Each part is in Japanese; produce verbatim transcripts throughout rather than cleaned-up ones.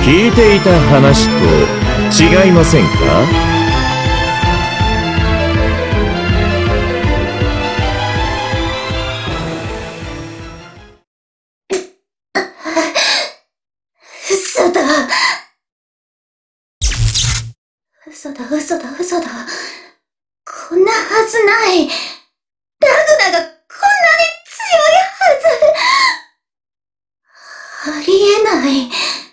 聞いていた話と違いませんか？ 嘘だ。嘘だ、嘘だ、嘘だ。こんなはずない。ラグナがこんなに強いはず。ありえない。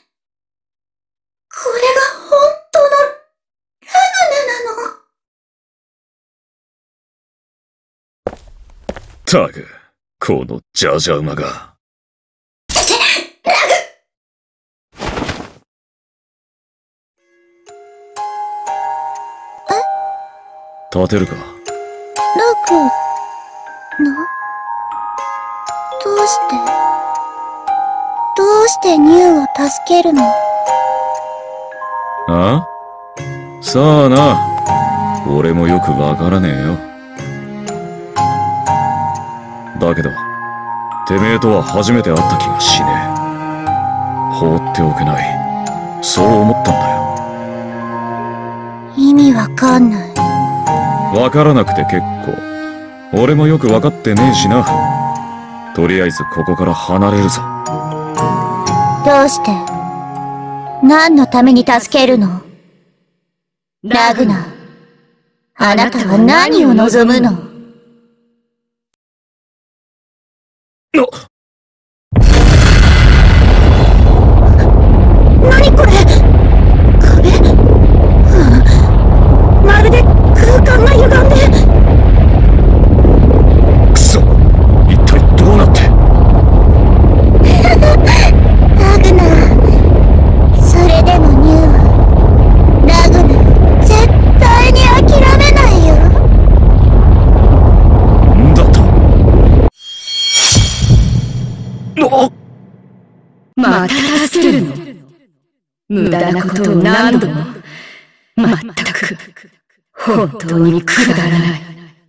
これが本当のラグナなの？ たく、このジャジャ馬が。 ラグ立てるか？ ラグナ？どうしてどうしてニューを助けるの？ あ？さあな。俺もよくわからねえよ。だけど、てめえとは初めて会った気がしねえ。放っておけない。そう思ったんだよ。 意味わかんない。 わからなくて結構。俺もよくわかってねえしな。とりあえずここから離れるぞ。 どうして？何のために助けるの？ラグナ、あなたは何を望むの？ な、 何これ？壁？はあ、まるで空間が歪んで。 くそ！一体どうなって？ ラグナ、それでもニューはラグナ絶対に諦めないよ。 んだと？あ！ また助けるの？無駄なことを何度も。まったく、本当にくだらない。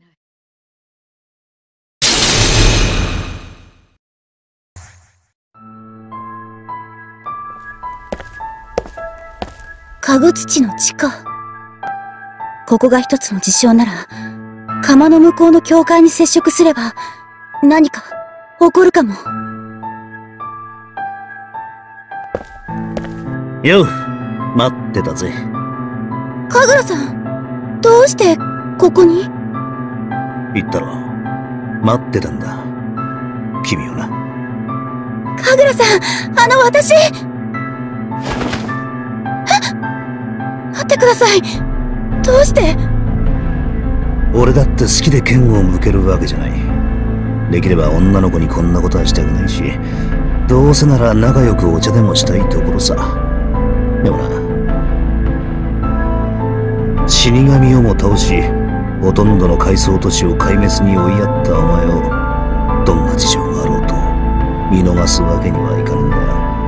かぐ土の地下。ここが一つの事象なら、釜の向こうの境界に接触すれば、何か起こるかも。 よう、待ってたぜ。 神楽さん、どうしてここに？ 言ったろ、待ってたんだ。君をな。 神楽さん、あの私。待ってください。どうして？ 俺だって好きで剣を向けるわけじゃない。できれば女の子にこんなことはしたくないし、どうせなら仲良くお茶でもしたいところさ。でもな、死神をも倒し、ほとんどの階層都市を壊滅に追いやったお前を、どんな事情があろうと見逃すわけにはいかぬん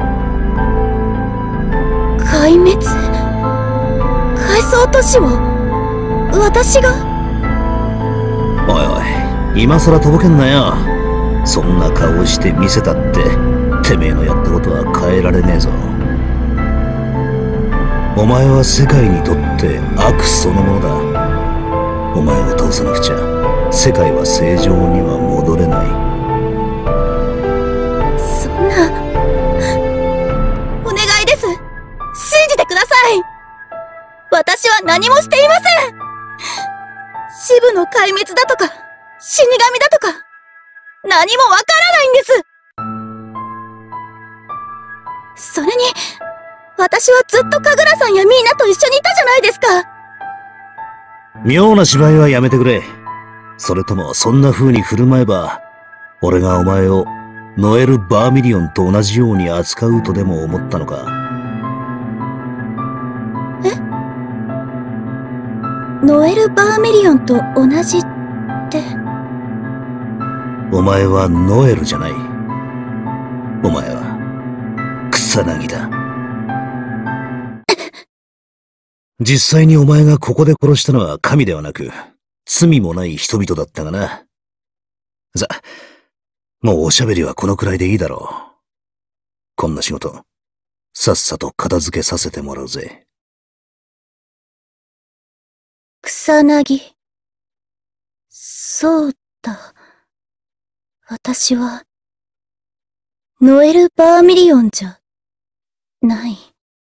だよ。 壊滅？階層都市を私が？ おいおい、今さらとぼけんなよ。そんな顔して見せたっててめえのやったことは変えられねえぞ。お前は世界にとって悪そのものだ。お前を倒さなくちゃ世界は正常には戻れない。 そんな、お願いです。信じてください。私は何もしていません。支部の壊滅だとか死神だとか何もわからないんです。それに私はずっと神楽さんやみんなと一緒にいたじゃないですか。 妙な芝居はやめてくれ。それともそんな風に振る舞えば俺がお前をノエル・バーミリオンと同じように扱うとでも思ったのか？ え？ノエル・バーミリオンと同じって？ お前はノエルじゃない。お前は草薙だ。実際にお前がここで殺したのは神ではなく罪もない人々だったがな。さ、もうおしゃべりはこのくらいでいいだろう。こんな仕事さっさと片付けさせてもらうぜ。 草薙。そうだ。私は、ノエル・バーミリオンじゃ、ない。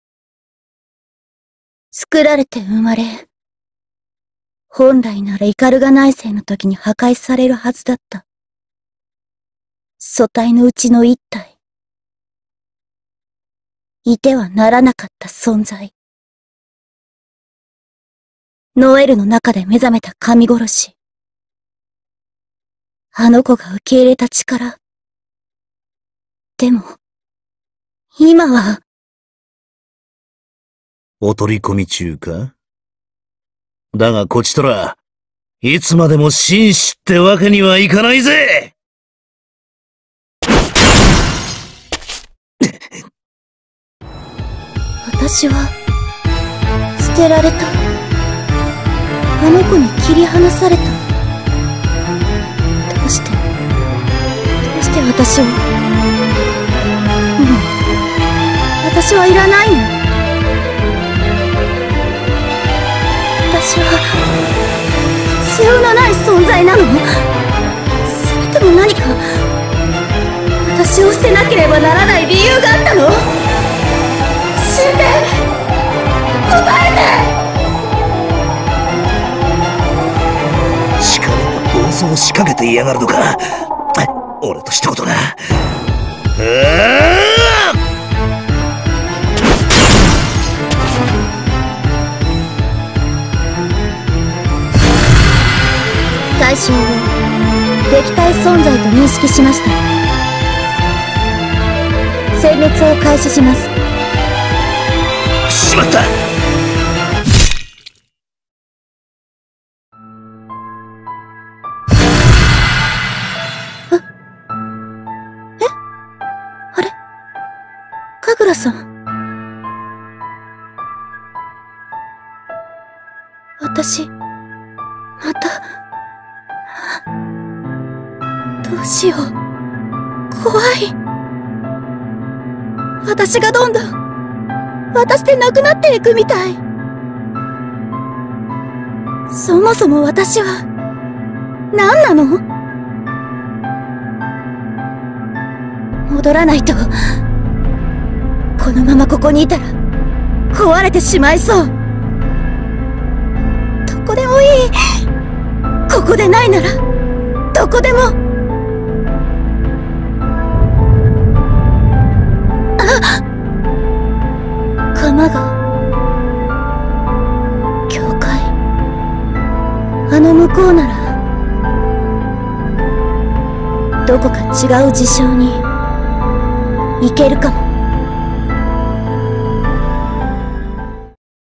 作られて生まれ、本来ならイカルガ内星の時に破壊されるはずだった。素体のうちの一体。いてはならなかった存在。ノエルの中で目覚めた神殺し。あの子が受け入れた力。でも、今は。 お取り込み中か？だがこちとら、いつまでも紳士ってわけにはいかないぜ！ 私は、捨てられた。あの子に切り離された。どうして、どうして私を。もう、私はいらないの。私は、必要のない存在なの？それとも何か、私を捨てなければならない理由があったの？死んで、答えて！ 力が暴走を仕掛けていやがるのか。俺としたことが。 対象を敵対存在と認識しました。殲滅を開始します。 しまった。 神楽さん。私、また。どうしよう。怖い。私がどんどん、私でなくなっていくみたい。そもそも私は、何なの？戻らないと。このままここにいたら、壊れてしまいそう。どこでもいい。ここでないなら、どこでも。あ！鎌が、教会。あの向こうなら、どこか違う事象に、行けるかも。